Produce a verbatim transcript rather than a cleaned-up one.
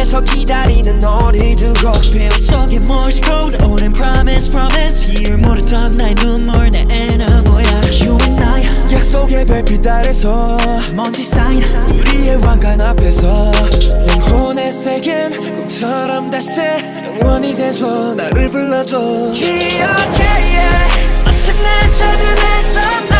방에서 기다리는 너를 두고 표 속에 Morse code 오랜 promise promise 이유 모르던 나의 눈물 내 애는 뭐야 You and I 약속의 별빛 아래서 먼지 쌓인 우리의 왕관 앞에서 영혼의 색은 꿈처럼 다시 영원히 돼줘 나를 불러줘 기억해 yeah. 마침 날 찾은 내 손